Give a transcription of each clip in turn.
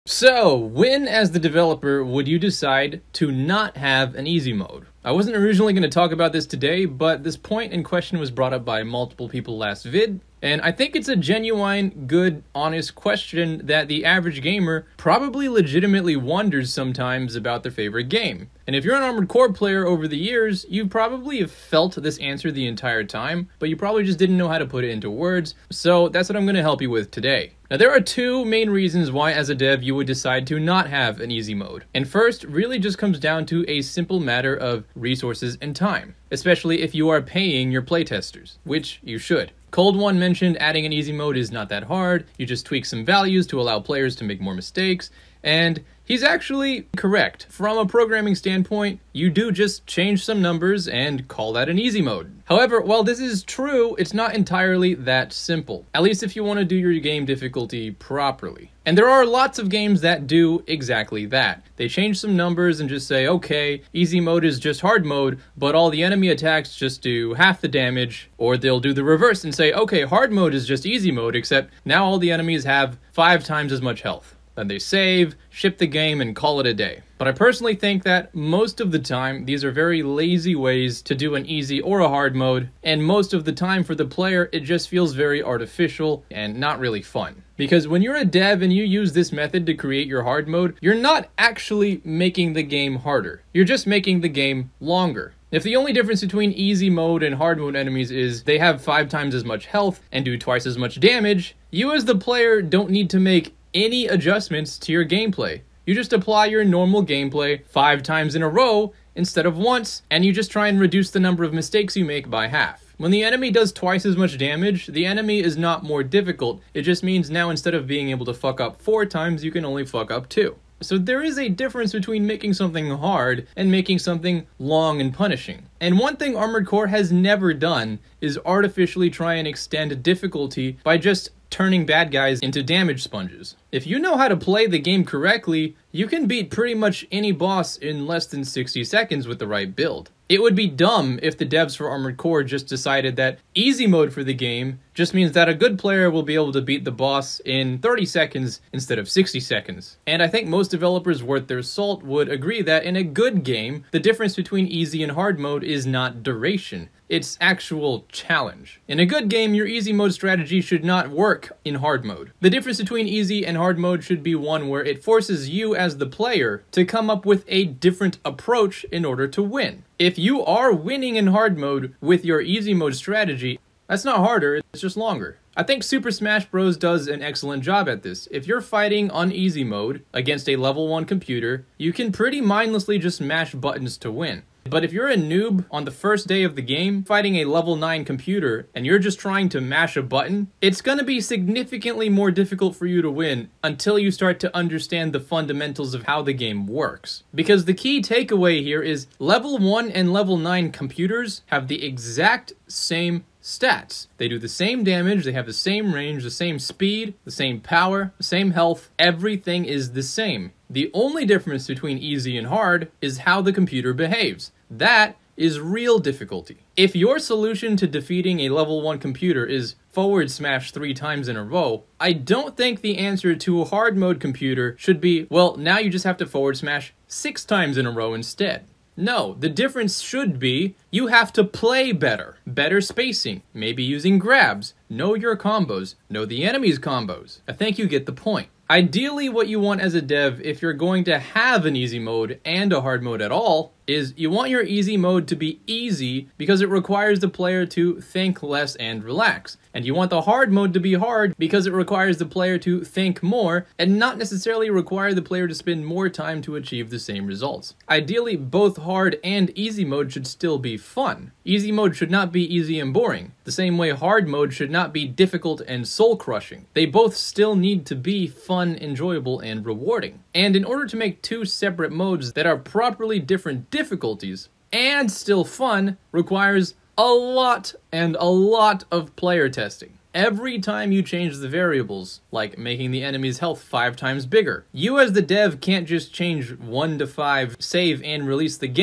So, when as the developer would you decide to not have an easy mode? I wasn't originally going to talk about this today, but this point in question was brought up by multiple people last vid, and I think it's a genuine, good, honest question that the average gamer probably legitimately wonders sometimes about their favorite game. And if you're an Armored Core player over the years, you probably have felt this answer the entire time, but you probably just didn't know how to put it into words, so that's what I'm going to help you with today. Now, there are two main reasons why as a dev you would decide to not have an easy mode. And first really just comes down to a simple matter of resources and time, especially if you are paying your playtesters, which you should. Cold One mentioned adding an easy mode is not that hard, you just tweak some values to allow players to make more mistakes, and he's actually correct. From a programming standpoint, you do just change some numbers and call that an easy mode. However, while this is true, it's not entirely that simple, at least if you want to do your game difficulty properly. And there are lots of games that do exactly that. They change some numbers and just say, okay, easy mode is just hard mode, but all the enemy attacks just do half the damage, or they'll do the reverse and say, okay, hard mode is just easy mode, except now all the enemies have 5 times as much health. Then they save, ship the game, and call it a day. But I personally think that most of the time, these are very lazy ways to do an easy or a hard mode, and most of the time for the player, it just feels very artificial and not really fun. Because when you're a dev and you use this method to create your hard mode, you're not actually making the game harder. You're just making the game longer. If the only difference between easy mode and hard mode enemies is they have 5 times as much health and do twice as much damage, you as the player don't need to make any adjustments to your gameplay. You just apply your normal gameplay 5 times in a row instead of once, and you just try and reduce the number of mistakes you make by half. When the enemy does twice as much damage, the enemy is not more difficult. It just means now instead of being able to fuck up 4 times, you can only fuck up 2. So there is a difference between making something hard and making something long and punishing. And one thing Armored Core has never done is artificially try and extend difficulty by just turning bad guys into damage sponges. If you know how to play the game correctly, you can beat pretty much any boss in less than 60 seconds with the right build. It would be dumb if the devs for Armored Core just decided that easy mode for the game just means that a good player will be able to beat the boss in 30 seconds instead of 60 seconds. And I think most developers worth their salt would agree that in a good game, the difference between easy and hard mode is not duration. It's actual challenge. In a good game, your easy mode strategy should not work in hard mode. The difference between easy and hard mode should be one where it forces you as the player to come up with a different approach in order to win. If you are winning in hard mode with your easy mode strategy, that's not harder, it's just longer. I think Super Smash Bros. Does an excellent job at this. If you're fighting on easy mode against a level 1 computer, you can pretty mindlessly just mash buttons to win. But if you're a noob on the first day of the game, fighting a level 9 computer, and you're just trying to mash a button, it's gonna be significantly more difficult for you to win until you start to understand the fundamentals of how the game works. Because the key takeaway here is level 1 and level 9 computers have the exact same stats. They do the same damage, they have the same range, the same speed, the same power, the same health, everything is the same. The only difference between easy and hard is how the computer behaves. That is real difficulty. If your solution to defeating a level 1 computer is forward smash 3 times in a row, I don't think the answer to a hard mode computer should be, well, now you just have to forward smash 6 times in a row instead. No, the difference should be you have to play better. Better spacing, maybe using grabs, know your combos, know the enemy's combos. I think you get the point. Ideally, what you want as a dev, if you're going to have an easy mode and a hard mode at all, is you want your easy mode to be easy because it requires the player to think less and relax. And you want the hard mode to be hard because it requires the player to think more and not necessarily require the player to spend more time to achieve the same results. Ideally, both hard and easy mode should still be fun. Easy mode should not be easy and boring, the same way hard mode should not be difficult and soul-crushing. They both still need to be fun, enjoyable, and rewarding. And in order to make 2 separate modes that are properly different difficulties and still fun requires a lot of player testing. Every time you change the variables, like making the enemy's health 5 times bigger, you as the dev can't just change 1 to 5, save and release the game,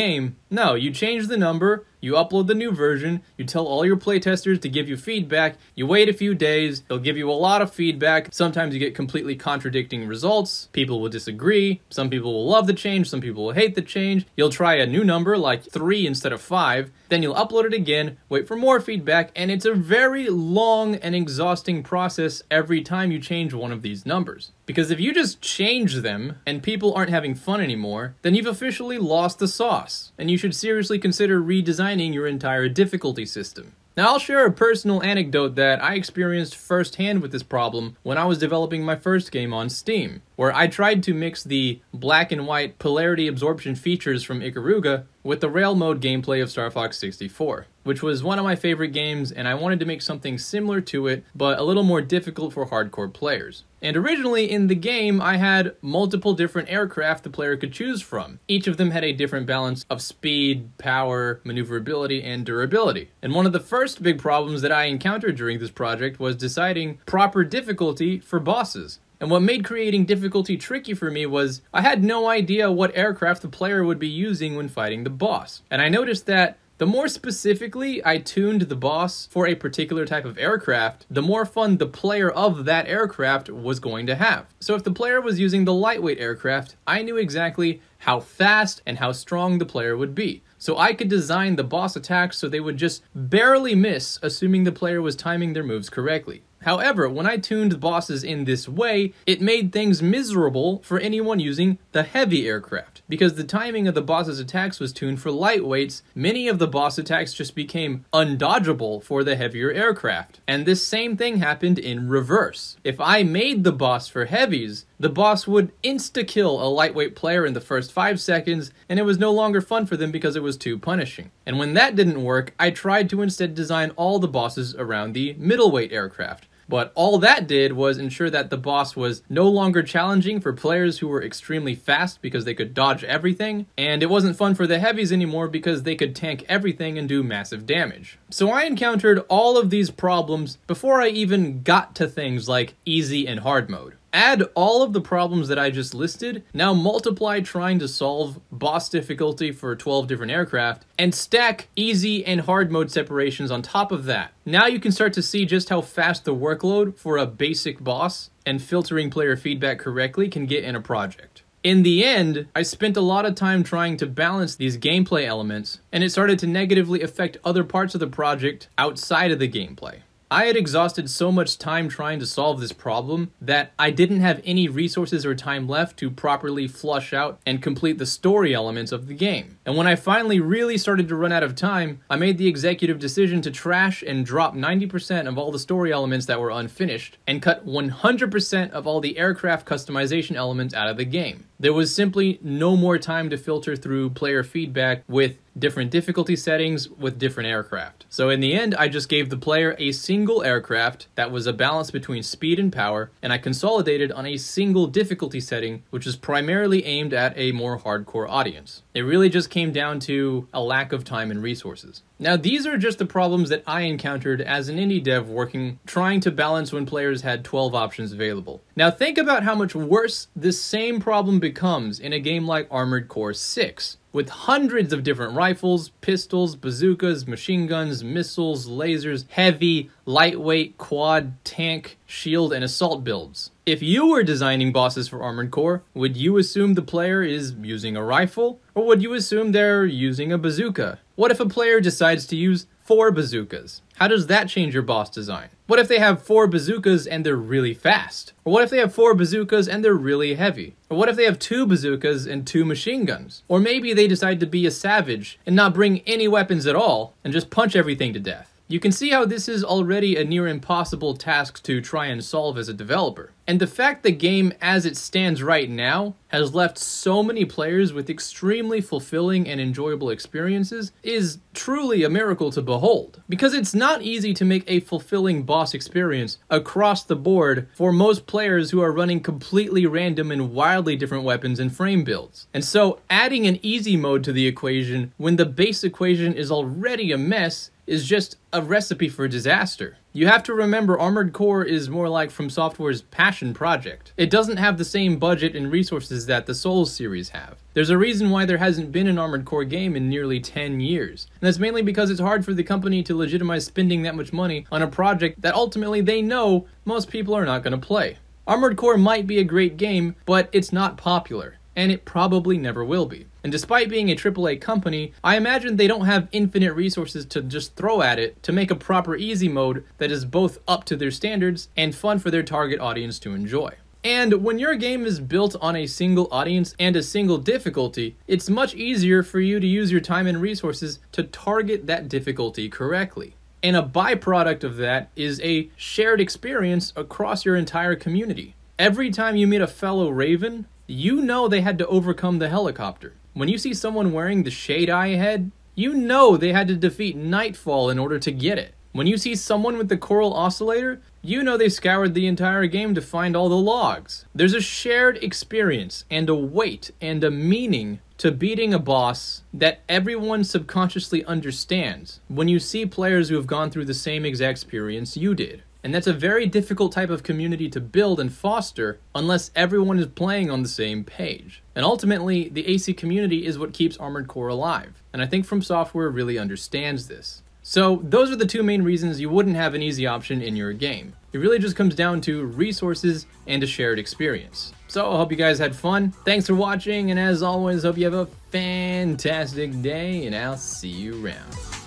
No, you change the number, you upload the new version, you tell all your playtesters to give you feedback, you wait a few days, they'll give you a lot of feedback, sometimes you get completely contradicting results, people will disagree, some people will love the change, some people will hate the change, you'll try a new number like 3 instead of 5, then you'll upload it again, wait for more feedback, and it's a very long and exhausting process every time you change one of these numbers. Because if you just change them and people aren't having fun anymore, then you've officially lost the sauce, and you should seriously consider redesigning your entire difficulty system. Now, I'll share a personal anecdote that I experienced firsthand with this problem when I was developing my first game on Steam, where I tried to mix the black and white polarity absorption features from Ikaruga with the rail mode gameplay of Star Fox 64, which was one of my favorite games, and I wanted to make something similar to it, but a little more difficult for hardcore players. And originally in the game, I had multiple different aircraft the player could choose from. Each of them had a different balance of speed, power, maneuverability, and durability. And one of the first big problems that I encountered during this project was deciding proper difficulty for bosses. And what made creating difficulty tricky for me was I had no idea what aircraft the player would be using when fighting the boss. And I noticed that the more specifically I tuned the boss for a particular type of aircraft, the more fun the player of that aircraft was going to have. So if the player was using the lightweight aircraft, I knew exactly how fast and how strong the player would be. So I could design the boss attacks so they would just barely miss, assuming the player was timing their moves correctly. However, when I tuned bosses in this way, it made things miserable for anyone using the heavy aircraft. Because the timing of the boss's attacks was tuned for lightweights, many of the boss attacks just became undodgeable for the heavier aircraft. And this same thing happened in reverse. If I made the boss for heavies, the boss would insta-kill a lightweight player in the first 5 seconds, and it was no longer fun for them because it was too punishing. And when that didn't work, I tried to instead design all the bosses around the middleweight aircraft. But all that did was ensure that the boss was no longer challenging for players who were extremely fast because they could dodge everything, and it wasn't fun for the heavies anymore because they could tank everything and do massive damage. So I encountered all of these problems before I even got to things like easy and hard mode. Add all of the problems that I just listed, now multiply trying to solve boss difficulty for 12 different aircraft, and stack easy and hard mode separations on top of that. Now you can start to see just how fast the workload for a basic boss and filtering player feedback correctly can get in a project. In the end, I spent a lot of time trying to balance these gameplay elements, and it started to negatively affect other parts of the project outside of the gameplay. I had exhausted so much time trying to solve this problem that I didn't have any resources or time left to properly flush out and complete the story elements of the game. And when I finally really started to run out of time, I made the executive decision to trash and drop 90% of all the story elements that were unfinished, and cut 100% of all the aircraft customization elements out of the game. There was simply no more time to filter through player feedback with different difficulty settings with different aircraft. So in the end, I just gave the player a single aircraft that was a balance between speed and power, and I consolidated on a single difficulty setting, which is primarily aimed at a more hardcore audience. It really just came down to a lack of time and resources. Now, these are just the problems that I encountered as an indie dev trying to balance when players had 12 options available. Now, think about how much worse this same problem becomes in a game like Armored Core 6. With hundreds of different rifles, pistols, bazookas, machine guns, missiles, lasers, heavy, lightweight, quad, tank, shield, and assault builds. If you were designing bosses for Armored Core, would you assume the player is using a rifle? Or would you assume they're using a bazooka? What if a player decides to use 4 bazookas? How does that change your boss design? What if they have 4 bazookas and they're really fast? Or what if they have 4 bazookas and they're really heavy? Or what if they have 2 bazookas and 2 machine guns? Or maybe they decide to be a savage and not bring any weapons at all and just punch everything to death. You can see how this is already a near impossible task to try and solve as a developer. And the fact the game as it stands right now has left so many players with extremely fulfilling and enjoyable experiences is truly a miracle to behold. Because it's not easy to make a fulfilling boss experience across the board for most players who are running completely random and wildly different weapons and frame builds. And so adding an easy mode to the equation when the base equation is already a mess is just a recipe for disaster. You have to remember Armored Core is more like From Software's passion project. It doesn't have the same budget and resources that the Souls series have. There's a reason why there hasn't been an Armored Core game in nearly 10 years. And that's mainly because it's hard for the company to legitimize spending that much money on a project that ultimately they know most people are not going to play. Armored Core might be a great game, but it's not popular, and it probably never will be. And despite being a AAA company, I imagine they don't have infinite resources to just throw at it to make a proper easy mode that is both up to their standards and fun for their target audience to enjoy. And when your game is built on a single audience and a single difficulty, it's much easier for you to use your time and resources to target that difficulty correctly. And a byproduct of that is a shared experience across your entire community. Every time you meet a fellow Raven, you know they had to overcome the helicopter. When you see someone wearing the Shade Eye head, you know they had to defeat Nightfall in order to get it. When you see someone with the Coral Oscillator, you know they scoured the entire game to find all the logs. There's a shared experience and a weight and a meaning to beating a boss that everyone subconsciously understands when you see players who have gone through the same exact experience you did. And that's a very difficult type of community to build and foster unless everyone is playing on the same page. And ultimately, the AC community is what keeps Armored Core alive. And I think From Software really understands this. So those are the two main reasons you wouldn't have an easy option in your game. It really just comes down to resources and a shared experience. So I hope you guys had fun. Thanks for watching, and as always, hope you have a fantastic day, and I'll see you around.